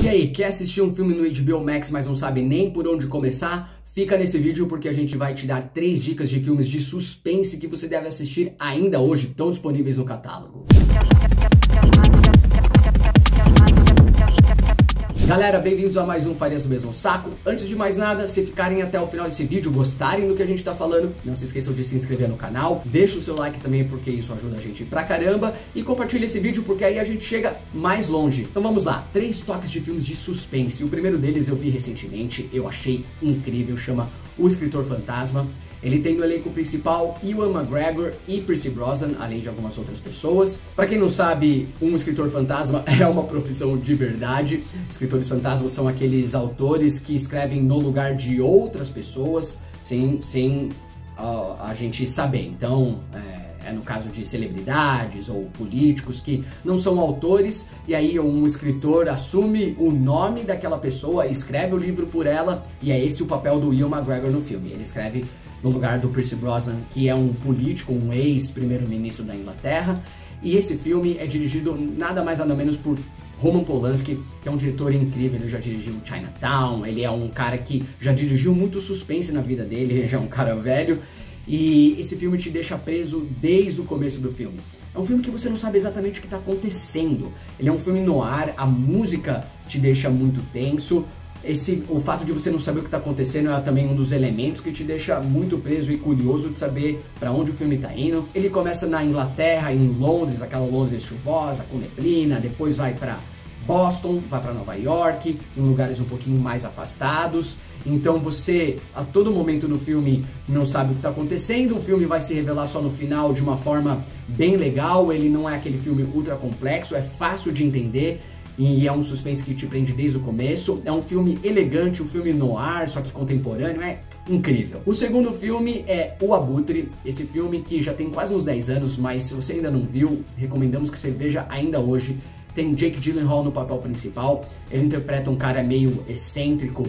E aí, quer assistir um filme no HBO Max, mas não sabe nem por onde começar? Fica nesse vídeo porque a gente vai te dar 3 dicas de filmes de suspense que você deve assistir ainda hoje, estão disponíveis no catálogo. Galera, bem-vindos a mais um Farias do Mesmo Saco. Antes de mais nada, se ficarem até o final desse vídeo, gostarem do que a gente tá falando, não se esqueçam de se inscrever no canal, deixa o seu like também porque isso ajuda a gente pra caramba e compartilha esse vídeo porque aí a gente chega mais longe. Então vamos lá, 3 toques de filmes de suspense. O primeiro deles eu vi recentemente, eu achei incrível, chama O Escritor Fantasma. Ele tem no elenco principal Ewan McGregor e Pierce Brosnan, além de algumas outras pessoas. Para quem não sabe, um escritor fantasma é uma profissão de verdade. Escritores fantasmas são aqueles autores que escrevem no lugar de outras pessoas, sem a gente saber. Então, é no caso de celebridades ou políticos que não são autores, e aí um escritor assume o nome daquela pessoa, escreve o livro por ela, e é esse o papel do Ewan McGregor no filme. Ele escreve no lugar do Pierce Brosnan, que é um político, um ex-primeiro-ministro da Inglaterra. E esse filme é dirigido nada mais nada menos por Roman Polanski, que é um diretor incrível. Ele já dirigiu Chinatown, ele é um cara que já dirigiu muito suspense na vida dele, ele já é um cara velho. E esse filme te deixa preso desde o começo do filme. É um filme que você não sabe exatamente o que está acontecendo. Ele é um filme noir, a música te deixa muito tenso. O fato de você não saber o que está acontecendo é também um dos elementos que te deixa muito preso e curioso de saber para onde o filme está indo. Ele começa na Inglaterra, em Londres, aquela Londres chuvosa, com neblina, depois vai para Boston, vai para Nova York, em lugares um pouquinho mais afastados. Então você, a todo momento no filme, não sabe o que está acontecendo. O filme vai se revelar só no final de uma forma bem legal. Ele não é aquele filme ultra complexo, é fácil de entender. E é um suspense que te prende desde o começo. É um filme elegante, um filme noir, só que contemporâneo, é incrível. O segundo filme é O Abutre, esse filme que já tem quase uns 10 anos, mas se você ainda não viu, recomendamos que você veja ainda hoje. Tem Jake Gyllenhaal no papel principal, ele interpreta um cara meio excêntrico,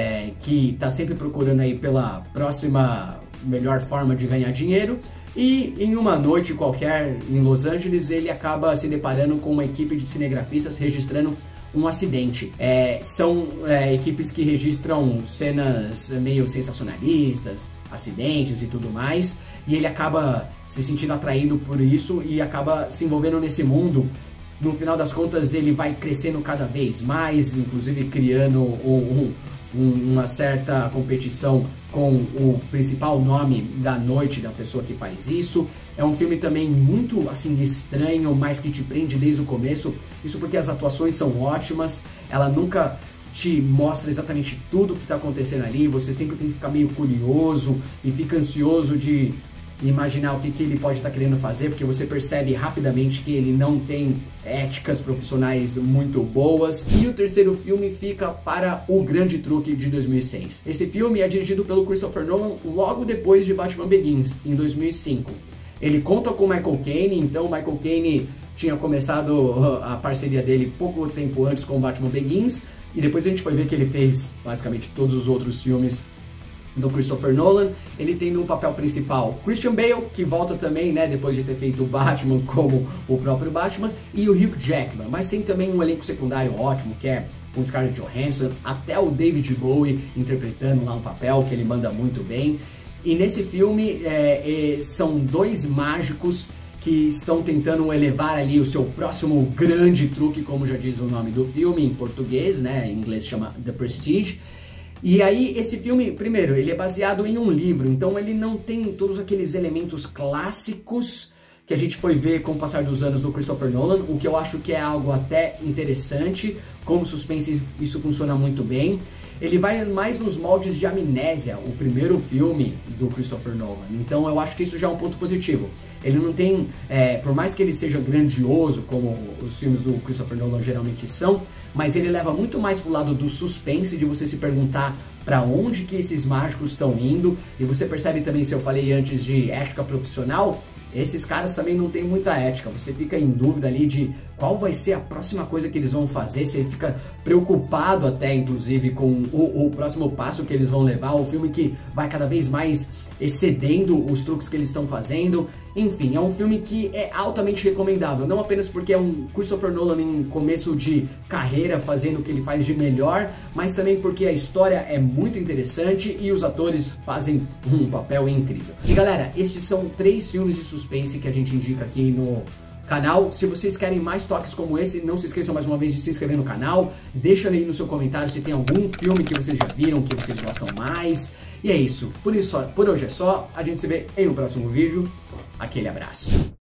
que tá sempre procurando aí pela próxima melhor forma de ganhar dinheiro. E em uma noite qualquer em Los Angeles, ele acaba se deparando com uma equipe de cinegrafistas registrando um acidente. São equipes que registram cenas meio sensacionalistas, acidentes e tudo mais, e ele acaba se sentindo atraído por isso e acaba se envolvendo nesse mundo. No final das contas, ele vai crescendo cada vez mais, inclusive criando uma certa competição com o principal nome da noite da pessoa que faz isso. É um filme também muito assim estranho, mas que te prende desde o começo. Isso porque as atuações são ótimas, ela nunca te mostra exatamente tudo que está acontecendo ali, você sempre tem que ficar meio curioso e fica ansioso de imaginar o que ele pode estar querendo fazer, porque você percebe rapidamente que ele não tem éticas profissionais muito boas. E o terceiro filme fica para O Grande Truque, de 2006. Esse filme é dirigido pelo Christopher Nolan logo depois de Batman Begins, em 2005. Ele conta com Michael Caine, então Michael Caine tinha começado a parceria dele pouco tempo antes com Batman Begins, e depois a gente foi ver que ele fez basicamente todos os outros filmes do Christopher Nolan. Ele tem no papel principal Christian Bale, que volta também, né, depois de ter feito o Batman como o próprio Batman, e o Hugh Jackman, mas tem também um elenco secundário ótimo, que é com Scarlett Johansson, até o David Bowie interpretando lá um papel que ele manda muito bem. E nesse filme são 2 mágicos que estão tentando elevar ali o seu próximo grande truque, como já diz o nome do filme em português, né, em inglês chama The Prestige. E aí esse filme, primeiro, ele é baseado em um livro, então ele não tem todos aqueles elementos clássicos que a gente foi ver com o passar dos anos do Christopher Nolan, o que eu acho que é algo até interessante. Como suspense isso funciona muito bem. Ele vai mais nos moldes de Amnésia, o primeiro filme do Christopher Nolan, então eu acho que isso já é um ponto positivo. Ele não tem, por mais que ele seja grandioso, como os filmes do Christopher Nolan geralmente são, mas ele leva muito mais pro lado do suspense, de você se perguntar para onde que esses mágicos estão indo, e você percebe também, se eu falei antes de ética profissional, esses caras também não têm muita ética, você fica em dúvida ali de qual vai ser a próxima coisa que eles vão fazer, você fica preocupado até, inclusive, com o próximo passo que eles vão levar, um filme que vai cada vez mais excedendo os truques que eles estão fazendo. Enfim, é um filme que é altamente recomendável, não apenas porque é um Christopher Nolan em começo de carreira fazendo o que ele faz de melhor, mas também porque a história é muito interessante e os atores fazem um papel incrível. E galera, estes são 3 filmes de suspense que a gente indica aqui no canal. Se vocês querem mais toques como esse, não se esqueçam mais uma vez de se inscrever no canal, deixa aí no seu comentário se tem algum filme que vocês já viram, que vocês gostam mais. E é isso, por hoje é só, a gente se vê em um próximo vídeo, aquele abraço.